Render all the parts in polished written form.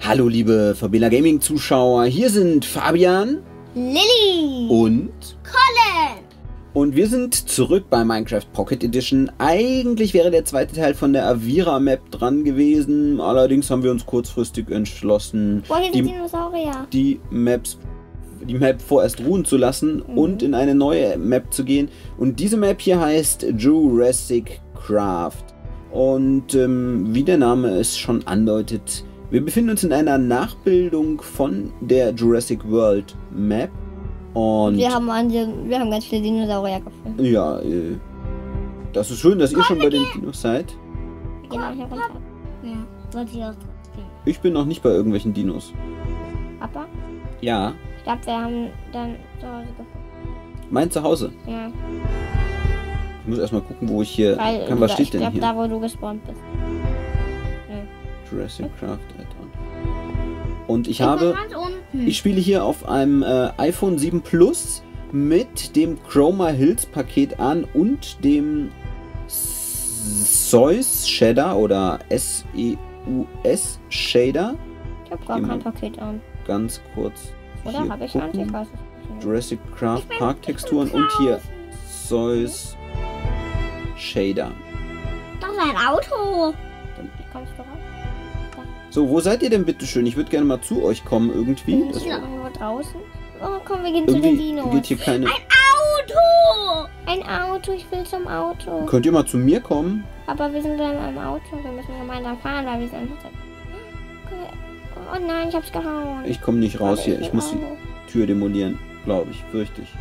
Hallo liebe Fabela Gaming Zuschauer, hier sind Fabian, Lilly und Colin. Und wir sind zurück bei Minecraft Pocket Edition. Eigentlich wäre der zweite Teil von der Avira Map dran gewesen, allerdings haben wir uns kurzfristig entschlossen, Boah, hier sind Dinosaurier. die Map vorerst ruhen zu lassen und in eine neue Map zu gehen. Und diese Map hier heißt Jurassic Craft. Und wie der Name es schon andeutet, wir befinden uns in einer Nachbildung von der Jurassic World Map. Und wir haben ganz viele Dinosaurier gefunden. ja, das ist schön, dass ihr schon bei den Dinos seid. Genau, hier runter. Ja, wollte ich auch. Ich bin noch nicht bei irgendwelchen Dinos. Papa? Ja. Ich glaube, wir haben dann zu Hause gefunden. Mein Zuhause. Ja. Ich muss erstmal gucken, wo ich hier Weil, kann. Was steht denn ich hier? glaube, da, wo du gespawnt bist. Jurassic Craft Add-on. Und ich spiele hier auf einem iPhone 7 Plus mit dem Chroma Hills Paket an und dem Zeus Shader oder SEUS Shader. Ich habe gar kein Paket an. Ganz kurz. Oder habe ich an? Ich weiß es nicht. Jurassic Craft Park Texturen und hier Zeus Shader. Das ist ein Auto. Wie kommst du raus? So, wo seid ihr denn bitte schön? Ich würde gerne mal zu euch kommen irgendwie. Wir sind irgendwo draußen. Oh, komm, wir gehen zu den Dinos. Geht hier keine... Ein Auto, ich will zum Auto. Könnt ihr mal zu mir kommen? Aber wir sind dann am Auto, wir müssen gemeinsam fahren, weil wir sind... Oh nein, ich hab's gehauen. Ich komme nicht raus hier. Ich muss die Tür demolieren, glaube ich, fürchte ich.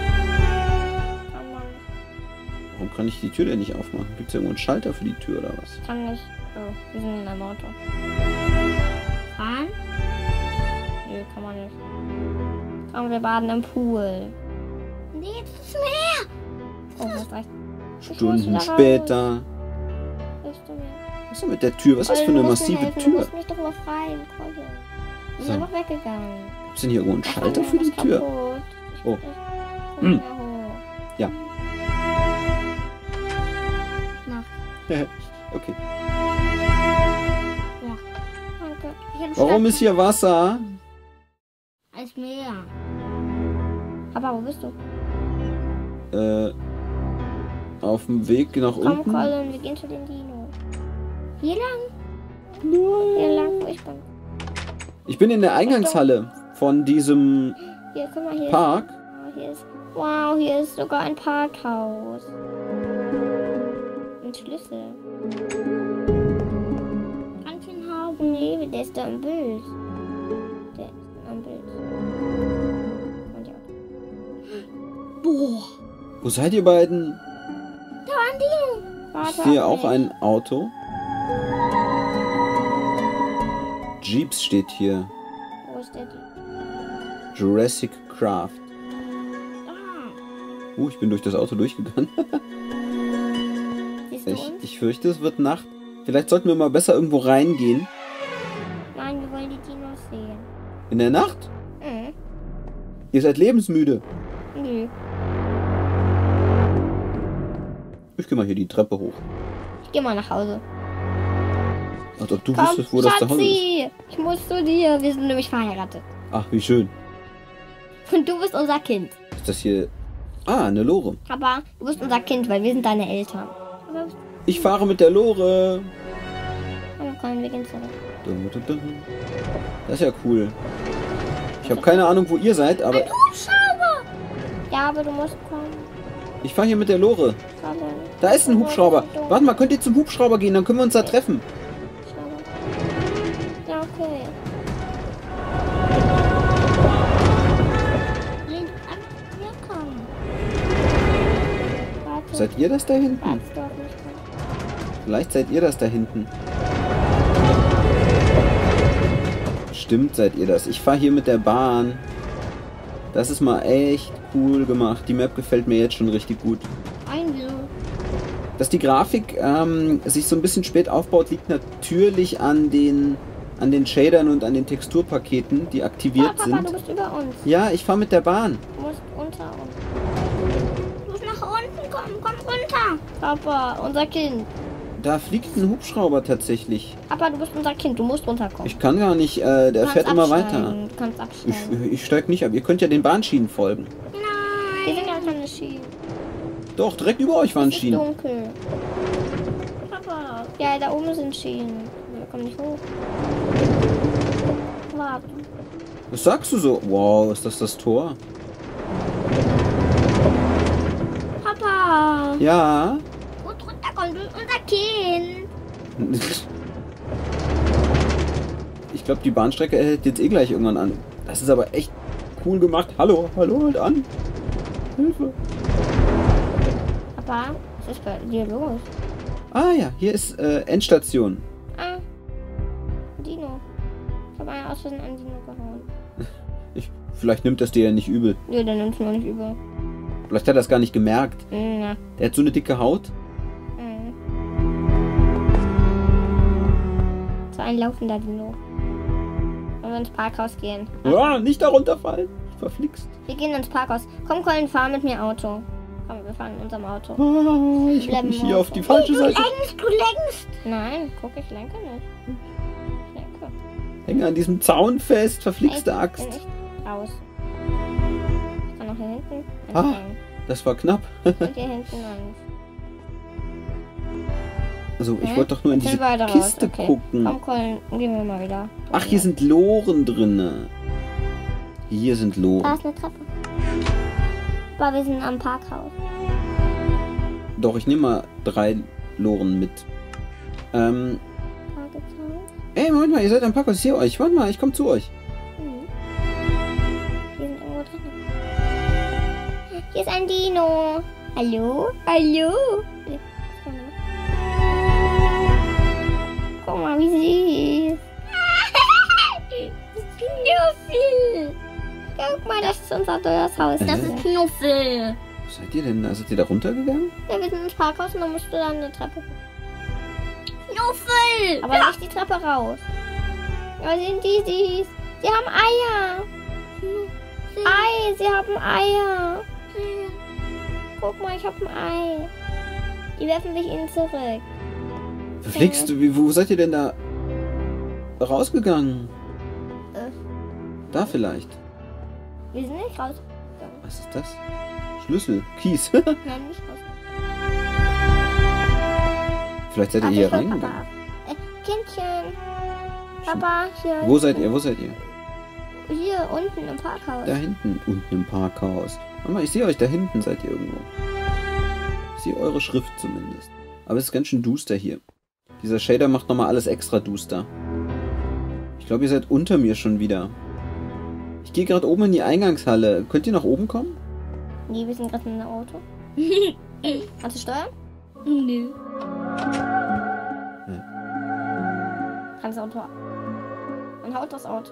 Warum kann ich die Tür denn nicht aufmachen? Gibt es irgendwo einen Schalter für die Tür oder was? Kann nicht. Oh, wir sind in einem Auto. Fahren? Nö, kann man nicht. Komm, wir baden im Pool. Nee, das ist mehr. Oh, du hast recht. Stunden später. Was ist denn mit der Tür? Was ist das für eine massive Tür? Du musst mich doch befreien, Colin. Wir sind einfach weggegangen. Gibt es denn hier irgendwo einen Schalter für die Tür? Oh. Ja. Okay. Ja. Danke. Warum ist hier Wasser? Als Meer. Aber wo bist du? Auf dem Weg nach unten. Komm, Colin, wir gehen zu den Dinos. Hier lang? Nein. Hier lang, wo ich bin. Ich bin in der Eingangshalle von diesem Hier, guck mal, hier Park. Wow, hier ist sogar ein Parkhaus. Ein Schlüssel. Kann ich ihn haben? Nee, der ist da im Bild. Der ist am Bild. Und ja. Boah. Wo seid ihr beiden? Da waren die. Ich sehe auch ein Auto. Jeeps steht hier. Wo ist der Jeep? Jurassic Craft. Ah. Ich bin durch das Auto durchgegangen. Siehst du uns? Ich fürchte, es wird Nacht. Vielleicht sollten wir mal besser irgendwo reingehen. Nein, wir wollen die Dinos sehen. In der Nacht? Mhm. Ihr seid lebensmüde. Nö. Ich gehe mal hier die Treppe hoch. Ich geh mal nach Hause. Als ob du wüsstest, wo das Zuhause ist. Ich muss zu dir. Wir sind nämlich verheiratet. Ach, wie schön. Und du bist unser Kind. Ist das hier... Ah, eine Lore. Aber du bist unser Kind, weil wir sind deine Eltern. Ich fahre mit der Lore. Hallo, Colin, wir gehen zurück. Das ist ja cool. Ich habe keine Ahnung, wo ihr seid, aber... Hubschrauber! Ja, aber du musst kommen. Ich fahre hier mit der Lore. Colin. Da ist ein Hubschrauber. Warte mal, könnt ihr zum Hubschrauber gehen? Dann können wir uns da treffen. Ja, okay. Seid ihr das da hinten? Vielleicht seid ihr das da hinten. Stimmt, seid ihr das. Ich fahre hier mit der Bahn. Das ist mal echt cool gemacht. Die Map gefällt mir jetzt schon richtig gut. Dass die Grafik sich so ein bisschen spät aufbaut, liegt natürlich an den Shadern und an den Texturpaketen, die aktiviert Papa, sind. Du bist über uns. Ja, ich fahre mit der Bahn. Du musst unter uns. Du musst nach unten kommen, komm runter. Papa, unser Kind. Da fliegt ein Hubschrauber tatsächlich. Papa, du bist unser Kind, du musst runterkommen. Ich kann gar nicht, der fährt immer weiter. Du kannst absteigen. Ich steig nicht ab. Ihr könnt ja den Bahnschienen folgen. Nein. Hier sind ja keine Schienen. Doch, direkt über euch waren Es ist Schienen. dunkel. Papa. Ja, da oben sind Schienen. Wir kommen nicht hoch. Warte. Was sagst du so? Wow, ist das Tor? Papa. Ja. Gut runterkommen, du bist unser Kind. Ich glaube, die Bahnstrecke hält jetzt eh gleich irgendwann an. Das ist aber echt cool gemacht. Hallo, halt an. Hilfe. Papa, was ist bei dir los? Ah ja, hier ist Endstation. Ah, Dino. Ich habe einen aus Versehen an Dino gehauen. Vielleicht nimmt das dir ja nicht übel. Nee, der nimmt es mir nicht übel. Vielleicht hat er das gar nicht gemerkt. Ja. Der hat so eine dicke Haut. So ein laufender Dino. Wenn wir ins Parkhaus gehen. Ja, nicht da runterfallen. Verflixt. Wir gehen ins Parkhaus. Komm, Colin, fahr mit mir Auto. Komm, wir fahren in unserem Auto. Ah, ich hab mich hier auf die falsche Seite. Du lenkst! Nein, guck, ich lenke nicht. Ich lenke. Hänge an diesem Zaun fest, verflixte Bin Axt. ich raus. Ich kann noch hier hinten. Ah. Das war knapp. Und hier hinten eins. Also, ich wollte doch nur in Jetzt diese sind wir weiter Kiste raus. Okay. gucken. Komm, Colin, gehen wir mal wieder. Ach, hier sind Loren drinne. Hier sind Da Loren. ist eine Treppe. Aber wir sind am Parkhaus. Doch, ich nehme mal 3 Loren mit. Parkhaus. Ey, Moment mal, ihr seid am Parkhaus. Ich sehe euch. Warte mal, ich komme zu euch. Wir sind irgendwo drin. Hier ist ein Dino. Hallo? Hallo? Guck mal, wie süß. Knuffel. Guck mal, das ist unser teures Haus. Das ist Knuffel. Wo seid ihr denn da? Seid ihr da runtergegangen? Ja, wir sind ins Parkhaus und dann musst du dann eine Treppe. Knuffel! Aber nicht die Treppe raus. Ja, sind die süß. Sie haben Eier. Ei, sie haben Eier. Guck mal, ich habe ein Ei. Die werfen mich ihnen zurück. Verflixt, wo seid ihr denn da rausgegangen? Da vielleicht. Wir sind nicht raus. Was ist das? Schlüssel, Kies. Nein, nicht raus. Vielleicht seid ihr hier reingegangen. Kindchen. Papa, hier. Wo seid ihr? Wo seid ihr? Hier, unten im Parkhaus. Da hinten, unten im Parkhaus. Mama, ich sehe euch da hinten, seid ihr irgendwo. Ich sehe eure Schrift zumindest. Aber es ist ganz schön duster hier. Dieser Shader macht nochmal alles extra duster. Ich glaube, ihr seid unter mir schon wieder. Ich gehe gerade oben in die Eingangshalle. Könnt ihr nach oben kommen? Nee, wir sind gerade in einem Auto. Kannst du steuern? Nö. Kannst du Auto. Man haut das Auto.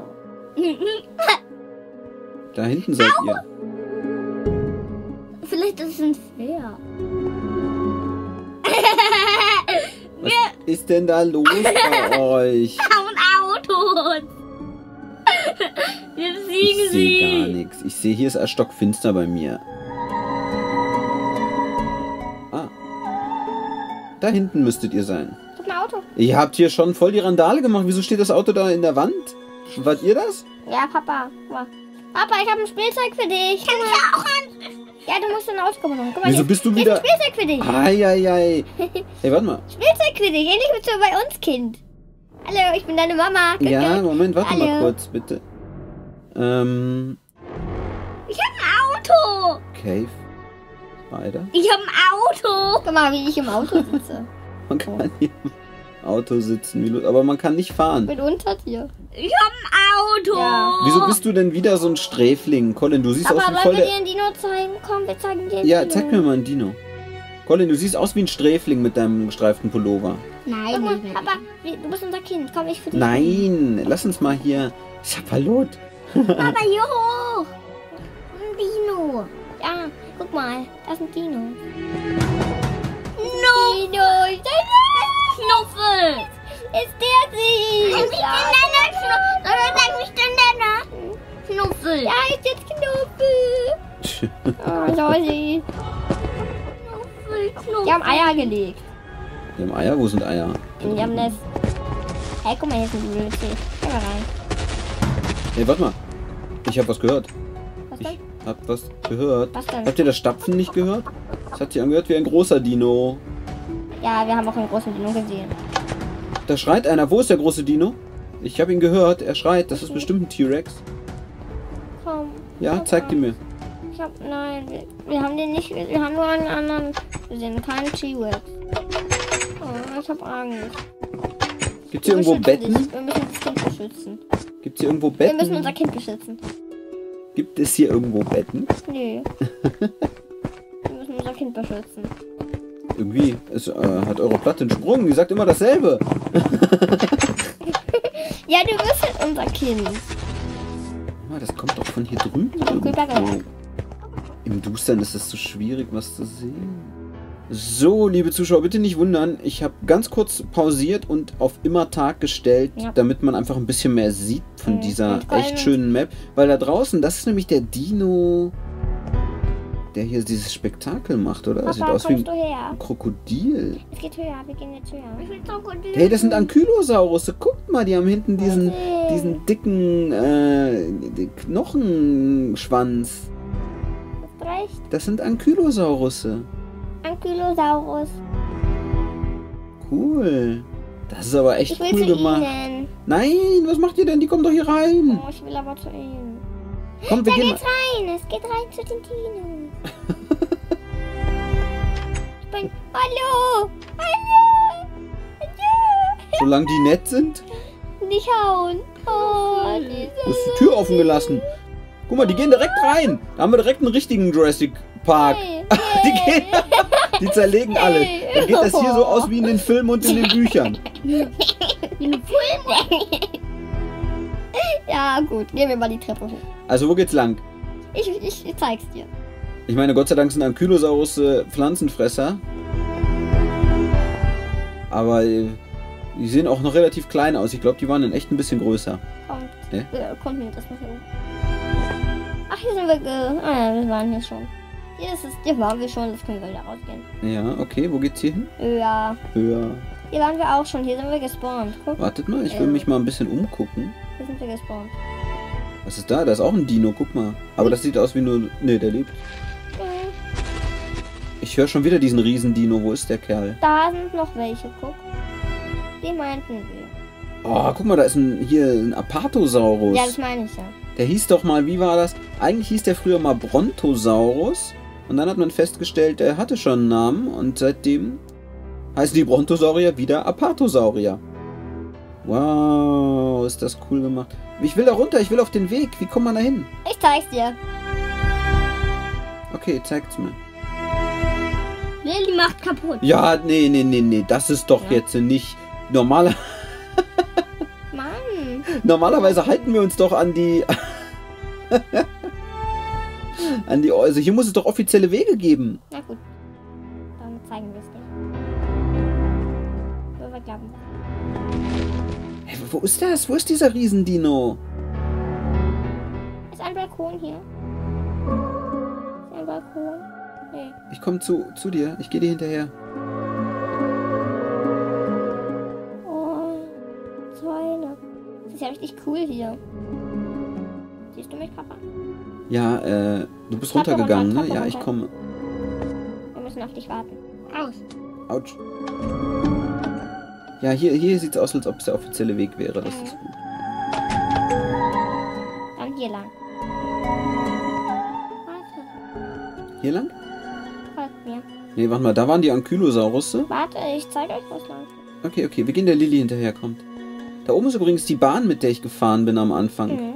Da hinten seid ihr. Vielleicht ist es ein Pferd. Was ist denn da los bei euch? Und Autos. Wir fliegen Ich sehe gar nichts. Ich sehe, hier ist es stockfinster bei mir. Ah. Da hinten müsstet ihr sein. Ich hab ein Auto. Ihr habt hier schon voll die Randale gemacht. Wieso steht das Auto da in der Wand? Wart ihr das? Ja, Papa. Guck mal. Papa, ich habe ein Spielzeug für dich. Kann ich auch ein... Ja, du musst ein Auto kommen. Guck mal, Wieso bist du hier wieder... ist ein Spielzeug für dich. Eieiei. Hey, warte mal. Spielzeug für dich. Ähnlich bist du bei uns, Kind. Hallo, ich bin deine Mama. Ja, Moment, warte mal Hallo. kurz, bitte. Ich hab ein Auto. Cave. Spider. Ich hab ein Auto. Guck mal, wie ich im Auto sitze. Man kann hier im Auto sitzen, aber man kann nicht fahren. Mit Untertier. Ich hab ein Auto. Ja. Wieso bist du denn wieder so ein Sträfling? Colin, du siehst Aber aus wie wollen voll wir der... dir ein Dino zeigen? Komm, wir zeigen dir ein Ja, Dino. zeig mir mal einen Dino. Colin, du siehst aus wie ein Sträfling mit deinem gestreiften Pullover. Guck Nein, mal, nicht. Papa, du bist unser Kind. Komm, ich für dich. Nein, lass uns mal hier... Schapalot. Papa, hier hoch. Ein Dino. Ja, guck mal, da ist ein Dino. Dino, Knuffel. ist der süß? Sag mich denn deiner Knuffel. Ja, ist jetzt Knuffel. Oh, so süß. Knuffel. Die haben Eier gelegt. Die haben Eier? Wo sind Eier? Die haben Nest. Hey, guck mal, hier ist ein Bibliothek. Geh mal rein. Hey, warte mal. Ich habe was gehört. Was Ich denn? hab was gehört. Was denn? Habt ihr das Stapfen nicht gehört? Das hat sich angehört wie ein großer Dino. Ja, wir haben auch einen großen Dino gesehen. Da schreit einer. Wo ist der große Dino? Ich habe ihn gehört. Er schreit. Das ist bestimmt ein T-Rex. Komm. Ja, zeig die mir. Nein, wir haben den nicht. Wir haben nur einen anderen gesehen. Keinen T-Rex. Oh, ich hab Angst. Gibt's hier irgendwo Betten? Wir müssen das Kind beschützen. Gibt's hier irgendwo Wir müssen Betten? unser Kind beschützen. Gibt es hier irgendwo Betten? Nee. Wir müssen unser Kind beschützen. Irgendwie hat eure Platte einen Sprung. Die sagt immer dasselbe. Ja, du bist halt unser Kind. Ah, das kommt doch von hier drüben. Irgendwo. Im Dustern ist es so schwierig, was zu sehen. So, liebe Zuschauer, bitte nicht wundern. Ich habe ganz kurz pausiert und auf immer Tag gestellt, Ja. damit man einfach ein bisschen mehr sieht von dieser und vor allem- echt schönen Map. Weil da draußen, das ist nämlich der Dino, der hier dieses Spektakel macht, oder? Das sieht Papa, aus wie kommst du her? ein Krokodil. Es geht höher, wir gehen jetzt höher. Ich will Krokodil. Hey, das sind Ankylosaurus. Guckt mal, die haben hinten diesen dicken Knochenschwanz. Hast recht. Das sind Ankylosaurus. Ankylosaurus. Cool. Das ist aber echt Ich will cool zu gemacht. ihnen. Nein, was macht ihr denn? Die kommen doch hier rein. Oh, ich will aber zu ihnen. Kommt, wir Da gehen geht's rein. Es geht rein zu den Dinos. Ich bin... Hallo. Hallo. Hallo. Solange die nett sind. Nicht hauen. Oh, Du hast die Tür offen gelassen. Guck mal, die gehen direkt rein. Da haben wir direkt einen richtigen Jurassic Park. Die gehen, die zerlegen alle. Dann geht das hier so aus wie in den Filmen und in den Büchern. Ja, gut. Gehen wir mal die Treppe hoch. Also wo geht's lang? Ich zeig's dir. Ich meine, Gott sei Dank sind Ankylosaurus Pflanzenfresser. Aber die sehen auch noch relativ klein aus. Ich glaube, die waren in echt ein bisschen größer. Kommt. Hä? Kommt mit, das mal hier hoch. Ach, hier sind wir. Ah, ja, wir waren hier schon. Hier waren wir schon, das können wir wieder rausgehen. Ja, okay. Wo geht's hier hin? Ja. Höher. Hier waren wir auch schon. Hier sind wir gespawnt. Guck, Wartet mal, ich will mich mal ein bisschen umgucken. hier sind wir gespawnt. Was ist da? Da ist auch ein Dino, guck mal. Aber das sieht aus wie nur... Ne, der lebt. Ich höre schon wieder diesen Riesendino. Wo ist der Kerl? Da sind noch welche, guck. Die meinten wir. Oh, guck mal, da ist hier ein Apatosaurus. Ja, das meine ich ja. Der hieß doch mal, wie war das? Eigentlich hieß der früher mal Brontosaurus. Und dann hat man festgestellt, der hatte schon einen Namen. Und seitdem heißen die Brontosaurier wieder Apatosaurier. Wow, ist das cool gemacht. Ich will da runter, ich will auf den Weg. Wie kommt man da hin? Ich zeig's dir. Okay, zeigt's mir. Lilly macht kaputt. Ja, nee. Das ist doch Ja. jetzt nicht... Mann. Normalerweise halten wir uns doch an die... Also hier muss es doch offizielle Wege geben. Na gut. Dann zeigen wir es dir. So, wir glauben. Hey, wo ist das? Wo ist dieser Riesendino? Ist ein Balkon hier? Ist ein Balkon? Nee. Ich komme zu dir. Ich gehe dir hinterher. Oh, Zäune. Das ist ja richtig cool hier. Siehst du mich, Papa? Ja, du bist Treppe runtergegangen, runter, ne? Treppe Ja, ich runter. komme. Wir müssen auf dich warten. Aus. Autsch. Ja, hier sieht es aus, als ob es der offizielle Weg wäre. Das ist gut. Dann hier lang. Warte. Hier lang? Folgt mir. Nee, warte mal, da waren die Ankylosaurus. Warte, ich zeige euch was lang. Okay, wir gehen der Lilly hinterher, kommt. Da oben ist übrigens die Bahn, mit der ich gefahren bin am Anfang. Mhm.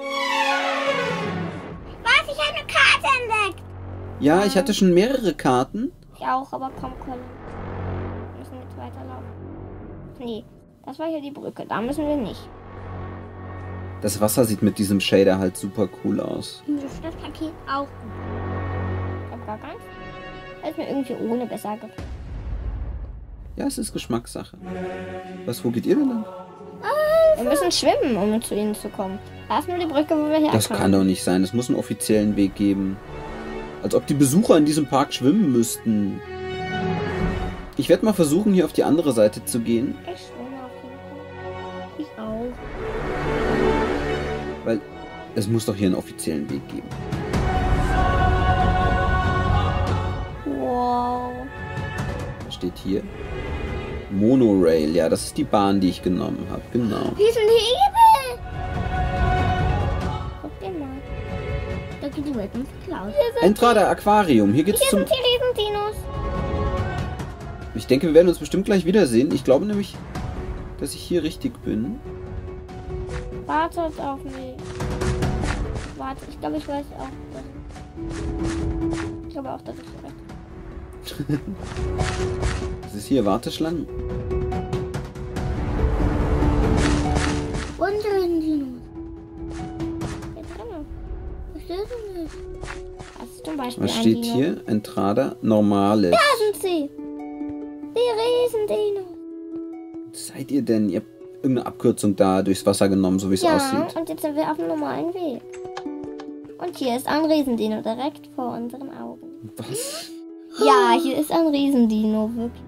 Was? Ich habe eine Karte entdeckt. Ja, ich hatte schon mehrere Karten. Ich auch, aber komm, Colin. Wir müssen jetzt weiterlaufen. Nee, das war hier die Brücke. Da müssen wir nicht. Das Wasser sieht mit diesem Shader halt super cool aus. Das Paket auch. Ich hab gar keins. Hätte mir irgendwie ohne besser gefallen. Ja, es ist Geschmackssache. Wo geht ihr denn lang? Wir müssen schwimmen, um zu ihnen zu kommen. Da ist nur die Brücke, wo wir herkommen. Das kann doch nicht sein. Es muss einen offiziellen Weg geben. Als ob die Besucher in diesem Park schwimmen müssten. Ich werde mal versuchen, hier auf die andere Seite zu gehen, Ich schon auf jeden Fall. Ich auch. weil es muss doch hier einen offiziellen Weg geben. Wow. Was steht hier? Monorail. Ja, das ist die Bahn, die ich genommen habe. Genau. Hier ist ein Hebel. Guck dir mal. Da geht die Welt ins Klaus. Entrada Aquarium. Hier geht's Hier zum... sind die Riesendinos. Ich denke, wir werden uns bestimmt gleich wiedersehen. Ich glaube nämlich, dass ich hier richtig bin. Wartet auf mich. Warte, ich glaube, ich weiß auch. Ich glaube auch, dass ich recht. Das ist hier Warteschlangen. Unseren Dinos. Jetzt kann er. Was ist denn das? Das ist zum Beispiel Was ein steht Dino. hier? Entrada Normales. Da sind sie. Die Riesendinos. Was seid ihr denn? Ihr habt irgendeine Abkürzung da durchs Wasser genommen, so wie es Ja, aussieht. und jetzt sind wir auf dem normalen Weg. Und hier ist ein Riesendino direkt vor unseren Augen. Was? Ja, hier ist ein Riesendino, wirklich.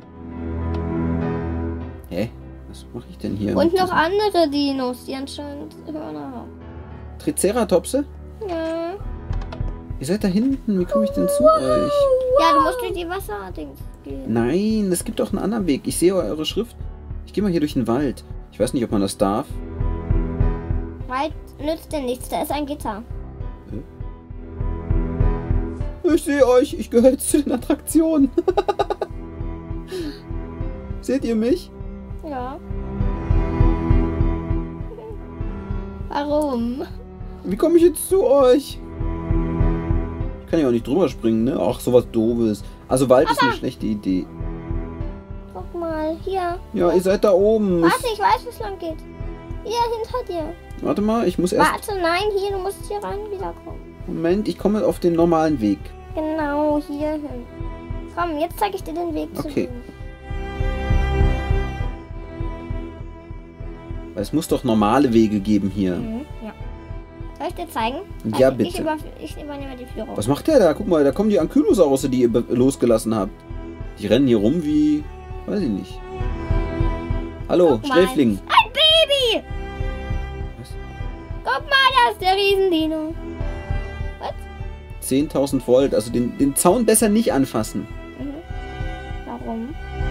Hä? Was mache ich denn hier? Und mit noch diesem- andere Dinos, die anscheinend Hörner haben. Triceratopse? Ja. Ihr seid da hinten. Wie komme ich denn zu euch? Ja, du musst durch die Wasserdings gehen. Nein, es gibt doch einen anderen Weg. Ich sehe eure Schrift. Ich gehe mal hier durch den Wald. Ich weiß nicht, ob man das darf. Weit nützt dir nichts, da ist ein Gitter. Ich sehe euch. Ich gehöre jetzt zu den Attraktionen. Seht ihr mich? Ja. Warum? Wie komme ich jetzt zu euch? Ich kann ja auch nicht drüber springen, ne? Ach, sowas Doofes. Also Wald ist eine schlechte Idee. Guck mal, hier. Ja, ihr seid da oben. Warte, ich weiß, wo es lang geht. Hier, hinter dir. Warte mal, ich muss erst... Warte, nein, hier, du musst hier rein wiederkommen. Moment, ich komme auf den normalen Weg. Genau, hier hin. Komm, jetzt zeige ich dir den Weg zu Okay. ihm. Weil es muss doch normale Wege geben hier. Ja. Soll ich dir zeigen? Ja, Also, bitte. Ich übernehme die Führung. Was macht der da? Guck mal, da kommen die Ankylosaurus, die ihr losgelassen habt. Die rennen hier rum wie... Weiß ich nicht. Hallo, Guck mal. Sträfling. Ein Baby! Was? Guck mal, da ist der Riesendino. 10.000 Volt, also den Zaun besser nicht anfassen. Warum?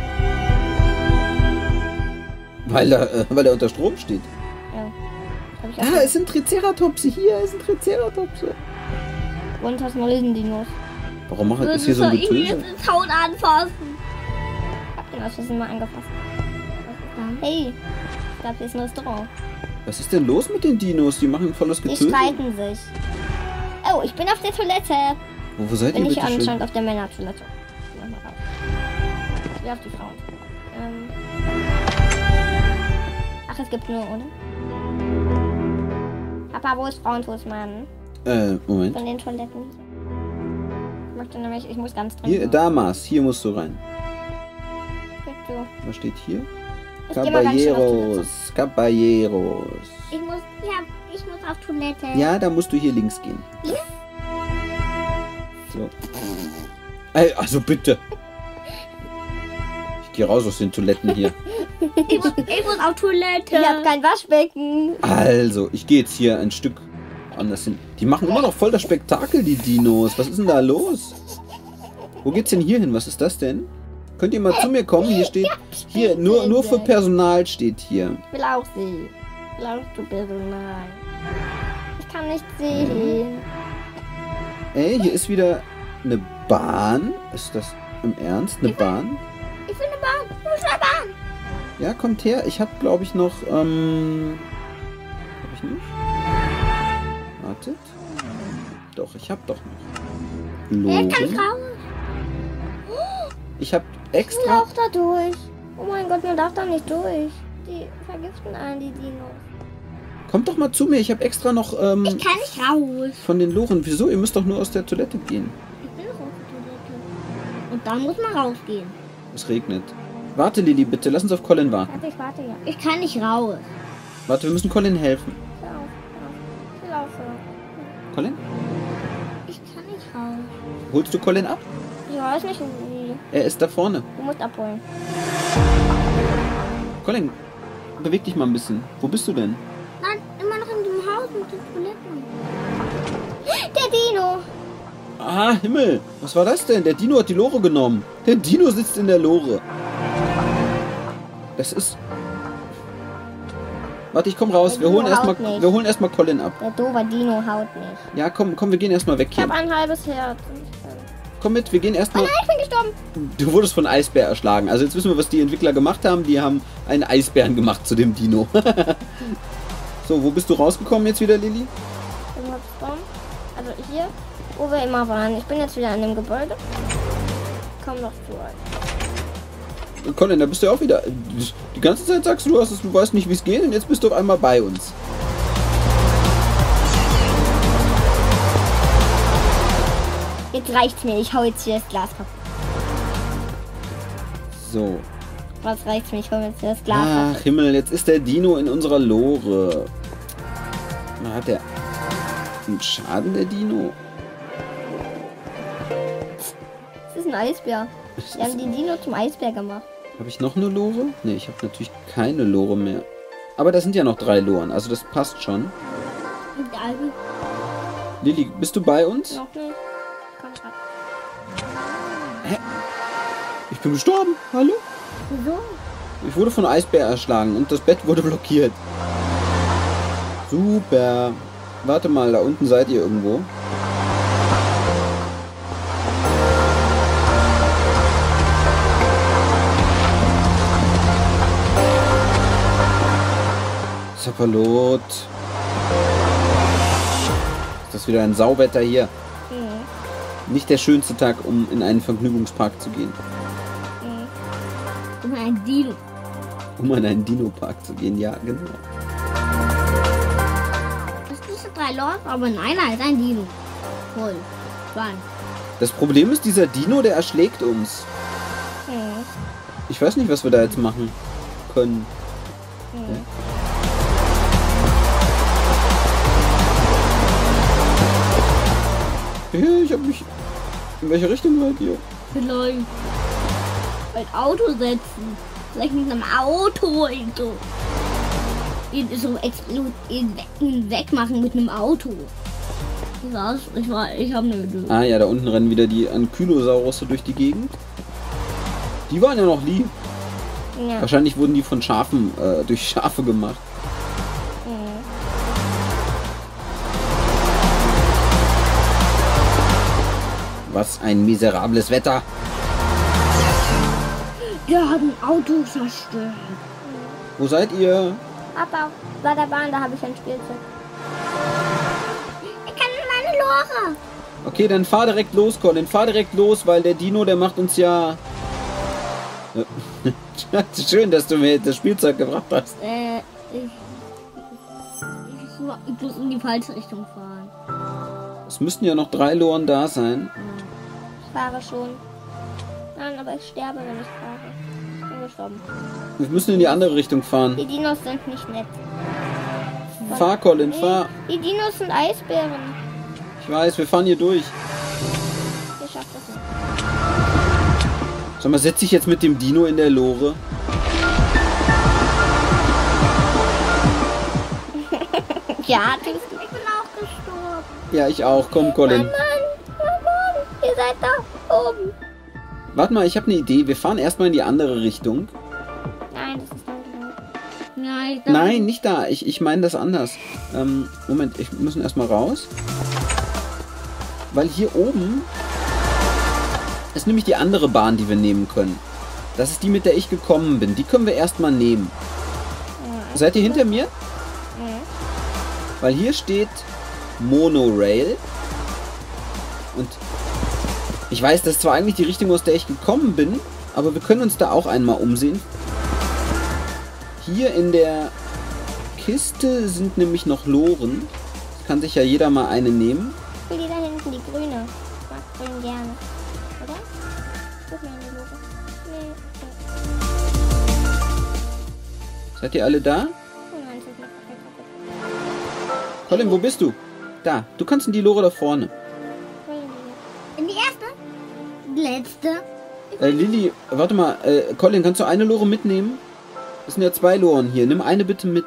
Weil er unter Strom steht. Ja. Hab ich Ah, auch es sind Triceratopse. Hier, es sind Triceratopse. und hast nur Riesendinos. Warum macht ist hier so ein Getöse? den Zaun anfassen. Hab den aus Versehen mal angefasst. Hey, ich glaube, hier ist ein Restaurant. Was ist denn los mit den Dinos? Die machen volles Die Getöse. streiten sich. Oh, ich bin auf der Toilette. Wo seid Bin ihr ich bitte schön? anscheinend auf der Männertoilette. Mach mal raus. Ich will auf die Frauen. Ach, es gibt nur, oder? Papa, wo ist Frauenfußmann? Moment. Von den Toiletten. Ich möchte nämlich, ich muss ganz drin. Hier, Damas, hier musst du rein. Bitte. Was steht hier? Ich geh mal ganz schnell auf die Caballeros. Caballeros. Ich muss auf Toilette. Ja, da musst du hier links gehen. Links? So. Ey, also bitte. Ich gehe raus aus den Toiletten hier. Ich muss auf Toilette. Ich hab kein Waschbecken. Also, ich gehe jetzt hier ein Stück anders hin. Die machen immer noch voll das Spektakel, die Dinos. Was ist denn da los? Wo geht's denn hier hin? Was ist das denn? Könnt ihr mal zu mir kommen? Hier steht, hier, nur für Personal steht hier. Ich will auch sehen. Glaubst du, Personal? Ich kann nicht sehen. Ey, hier ist wieder eine Bahn. Ist das im Ernst? Eine Bahn? Ich will eine Bahn. Ich will eine Bahn. Ja, kommt her. Ich habe, glaube ich, noch, hab ich nicht? Wartet. Doch, ich habe doch noch. Jetzt kann ich Logen. raus. Ich habe Ich will extra... auch da durch. Oh mein Gott, man darf da nicht durch. Die vergiften einen, die Dinos. Kommt doch mal zu mir. Ich habe extra noch Ich kann nicht raus. von den Loren. Wieso? Ihr müsst doch nur aus der Toilette gehen. Ich will auf die Toilette. Und dann muss man rausgehen. Es regnet. Warte, Lilly, bitte. Lass uns auf Colin warten. Warte, ich warte ja. Ich kann nicht raus. Warte, wir müssen Colin helfen. Ich will auf. Ich will aufhören. Colin? Ich kann nicht raus. Holst du Colin ab? Ich weiß nicht, Wie? Er ist da vorne. Du musst abholen. Colin, beweg dich mal ein bisschen. Wo bist du denn? Nein, immer noch in dem Haus mit den Toiletten. Der Dino. Ah, Himmel. Was war das denn? Der Dino hat die Lore genommen. Der Dino sitzt in der Lore. Das ist... Warte, ich komm raus. Wir holen erstmal Colin ab. Der doofe Dino haut nicht. Ja, komm, wir gehen erstmal weg Ich hier. habe ein halbes Herz. Komm mit, wir gehen Oh erstmal... nein, ich bin gestorben. Du wurdest von Eisbär erschlagen. Also jetzt wissen wir, was die Entwickler gemacht haben. Die haben einen Eisbären gemacht zu dem Dino. So, wo bist du rausgekommen jetzt wieder, Lilly? Also hier, wo wir immer waren. Ich bin jetzt wieder an dem Gebäude. Komm noch zurück. Colin, da bist du ja auch wieder. Die ganze Zeit sagst du, du weißt nicht, wie es geht und jetzt bist du auf einmal bei uns. Jetzt reicht's mir. Ich hau jetzt hier das Glas kaputt. So. Was reicht's mir? Ich hau jetzt hier das Glas Ach, kaputt. Himmel, jetzt ist der Dino in unserer Lore. Hat der einen Schaden, der Dino? Das ist ein Eisbär. Wir haben den Dino zum Eisbär gemacht. Habe ich noch eine Lore? Ne, ich habe natürlich keine Lore mehr. Aber da sind ja noch 3 Loren, also das passt schon. Lilly, bist du bei uns? Noch nicht. Komm grad. Ich bin gestorben. Hallo? Wieso? Ich wurde von Eisbär erschlagen und das Bett wurde blockiert. Super. Warte mal, da unten seid ihr irgendwo. Zapperlot. Ist das wieder ein Sauwetter hier? Nicht der schönste Tag, um in einen Vergnügungspark zu gehen. Um ein Dino. Um in einen Dino-Park zu gehen, ja, genau. Das ist 3 Lords, aber in einer ist ein Dino. Voll. Spannend. Das Problem ist, dieser Dino, der erschlägt uns. Ich weiß nicht, was wir da jetzt machen können. Hey, ich hab mich... In welche Richtung seid ihr? Vielleicht. Ein Auto setzen. Vielleicht mit einem Auto. So ihn wegmachen mit einem Auto. Ich habe eine Idee. Ah ja, da unten rennen wieder die Ankylosaurus durch die Gegend. Die waren ja noch lieb. Ja. Wahrscheinlich wurden die von Schafen, durch Schafe gemacht. Was ein miserables Wetter. Der hat ein Auto zerstört. Wo seid ihr? Papa, bei der Bahn, da habe ich ein Spielzeug. Ich kann meine Lore. Okay, dann fahr direkt los, Colin. Fahr direkt los, weil der Dino, der macht uns ja... Schön, dass du mir das Spielzeug gebracht hast. Ich muss in die falsche Richtung fahren. Es müssten ja noch 3 Loren da sein. Ich fahre schon. Nein, aber ich sterbe, wenn ich fahre. Ich bin gestorben. Wir müssen in die andere Richtung fahren. Die Dinos sind nicht nett. Fahr, Colin, fahr. Die Dinos sind Eisbären. Ich weiß, wir fahren hier durch. Ihr schafft das nicht. Sag mal, setz dich jetzt mit dem Dino in der Lore? Ja, tust du. Ich bin auch gestorben. Ja, ich auch. Komm, Colin. Mann, ihr seid da oben. Warte mal, ich habe eine Idee. Wir fahren erstmal in die andere Richtung. Nein, das ist dann genau. Nein, Nein, nicht da. Ich meine das anders. Moment, wir müssen erstmal raus. Weil hier oben ist nämlich die andere Bahn, die wir nehmen können. Das ist die, mit der ich gekommen bin. Die können wir erstmal nehmen. Seid ihr hinter mir? Weil hier steht Monorail. Und ich weiß, das ist zwar eigentlich die Richtung, aus der ich gekommen bin, aber wir können uns da auch einmal umsehen. Hier in der Kiste sind nämlich noch Loren. Das kann sich ja jeder mal eine nehmen. Ich will die da hinten, die grüne. Ich mag grün gerne. Oder? Guck mir an die Logo. Nee. Seid ihr alle da? Oh nein, das ist mir kaputt. Colin, wo bist du? Da. Du kannst in die Lore da vorne. In die erste? Die letzte? Lilly, warte mal. Colin, kannst du eine Lore mitnehmen? Es sind ja 2 Loren hier. Nimm eine bitte mit.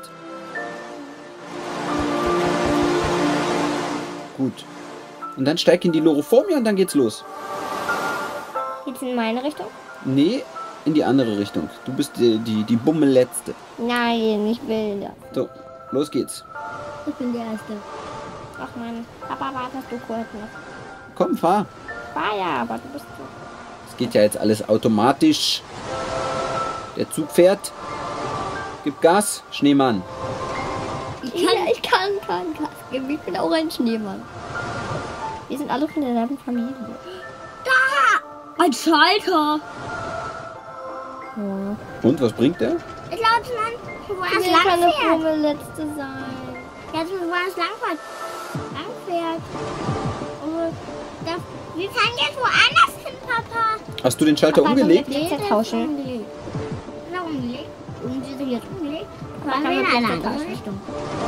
Gut. Und dann steig in die Lore vor mir und dann geht's los. Geht's in meine Richtung? Nee, in die andere Richtung. Du bist die Bummel-Letzte. Nein, ich will das. So, los geht's. Ich bin der Erste. Ach Mann, Papa, wartest du kurz noch? Komm, fahr. War ja, aber du bist so. Es geht ja jetzt alles automatisch. Der Zug fährt. Gib Gas, Schneemann. Ich kann Gas geben. Ich bin auch ein Schneemann. Wir sind alle von derselben Familie. Da! Ein Schalter. Ja. Und, was bringt der? Ich glaube, wo Ich es will keine lang fährt. Letzte sein. Jetzt wo es lang fährt. Und wir fahren jetzt woanders hin, Papa. Hast du den Schalter Papa, umgelegt? können wir zertauschen? Umgelegt. Ist er umgelegt? Und sie sind jetzt umgelegt. Papa, Fahren wir in können wir eine andere zertauschen? Richtung.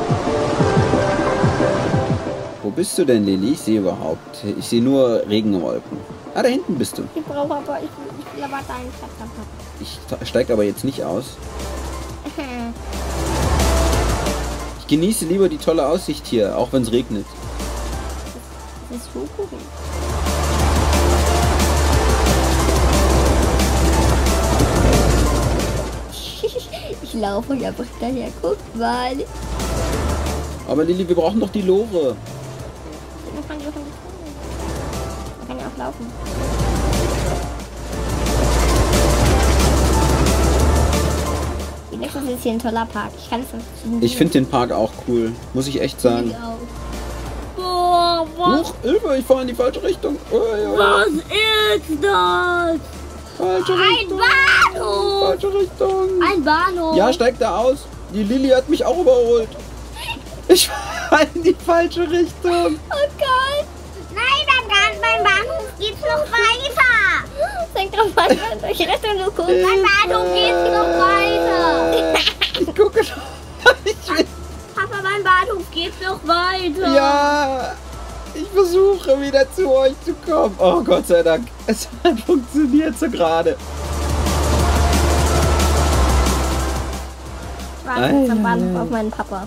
Wo bist du denn, Lilly? Ich sehe überhaupt. Ich sehe nur Regenwolken. Ah, da hinten bist du. Ich brauche aber, ich will aber deinen Platz haben, Papa. Ich steige aber jetzt nicht aus. Ich genieße lieber die tolle Aussicht hier, auch wenn es regnet. Das ist so cool. Ich laufe euch einfach daher. Guck mal. Aber Lilly, wir brauchen doch die Lore. Man kann ja auch laufen. Wenigstens ist hier ein toller Park. Ich kann es nicht. Ich finde den Park auch cool, muss ich echt sagen. Boah, Huch, Hilfe, ich fahre in die falsche Richtung. Ui, ui. was ist das? Falsche Ein Richtung. Bahnhof. Falsche Richtung. Ein Bahnhof. Ja, steig da aus. Die Lilly hat mich auch überholt. Ich fahre in die falsche Richtung. Oh Gott. Nein, beim Bahnhof geht's noch weiter. Denk drauf an, in welche Richtung du guckst. Beim Bahnhof geht's noch weiter. Ich gucke schon. Ich will, Papa, beim Bahnhof geht's noch weiter. ja, ich versuche wieder zu euch zu kommen. Oh Gott sei Dank. Es hat funktioniert so gerade. Ich warte jetzt am Bahnhof auf meinen Papa.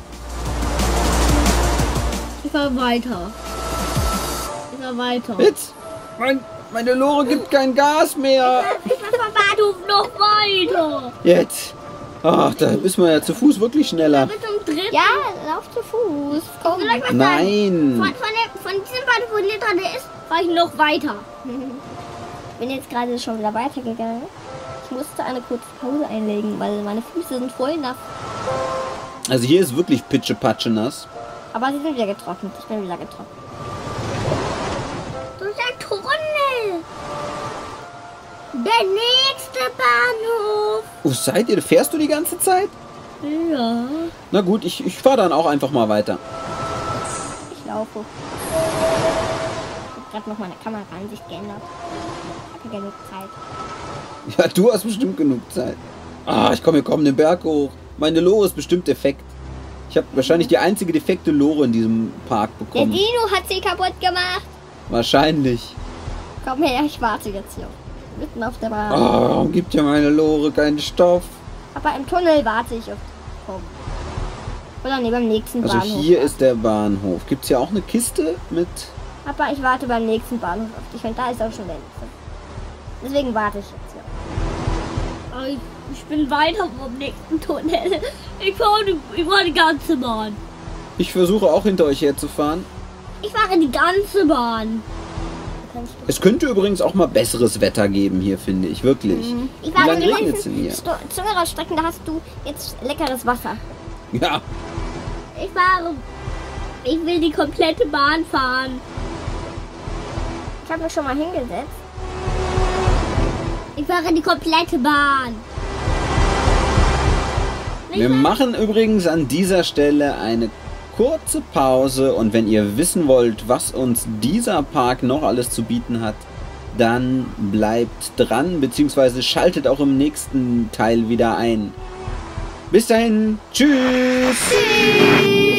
Ich fahr weiter. Ich fahr weiter. Jetzt. Meine Lore gibt kein Gas mehr. Ich fahr vom Bahnhof noch weiter. Jetzt. Ach, da ist man ja zu Fuß wirklich schneller. Bis zum dritten. Ja, lauf zu Fuß. Komm. Soll ich was sagen? Nein. Von diesem Bahnhof, wo hier dran ist, fahr ich noch weiter. Ich bin jetzt gerade schon wieder weitergegangen. Ich musste eine kurze Pause einlegen, weil meine Füße sind voll nass. Also hier ist wirklich pitschepatsche nass. Aber sie sind wieder getrocknet. Ich bin wieder getrocknet. Durch ein Tunnel. Der nächste Bahnhof. Wo seid ihr? Fährst du die ganze Zeit? Ja. Na gut, ich fahre dann auch einfach mal weiter. Ich laufe. Ich habe gerade noch meine Kameraansicht geändert. Ich habe genug Zeit. Ja, du hast bestimmt genug Zeit. Ah, ich komme hier kaum den Berg hoch. Meine Lore ist bestimmt defekt. Ich habe wahrscheinlich die einzige defekte Lore in diesem Park Der bekommen. Dino hat sie kaputt gemacht. Wahrscheinlich. Komm her, ich warte jetzt hier. Mitten auf der Bahn. Oh, warum gibt ja meine Lore keinen Stoff? Aber im Tunnel warte ich auf Komm. Oder nee, beim nächsten Also Bahnhof. hier ist der Bahnhof. Gibt es hier auch eine Kiste mit... Aber ich warte beim nächsten Bahnhof auf dich. Und da ist auch schon der nächste. Deswegen warte ich jetzt hier. Aber ich bin weiter vom nächsten Tunnel. Ich fahre die ganze Bahn. Ich versuche auch hinter euch herzufahren. Ich fahre die ganze Bahn. Es könnte übrigens auch mal besseres Wetter geben hier, finde ich. Wirklich. Ich Wie warte lange die regnet es denn hier? nächsten Strecken, da hast du jetzt leckeres Wasser. Ja. Ich will die komplette Bahn fahren. Ich habe mich schon mal hingesetzt. Ich fahre die komplette Bahn. Wir machen übrigens an dieser Stelle eine kurze Pause und wenn ihr wissen wollt, was uns dieser Park noch alles zu bieten hat, dann bleibt dran, beziehungsweise schaltet auch im nächsten Teil wieder ein. Bis dahin, tschüss! Tschüss.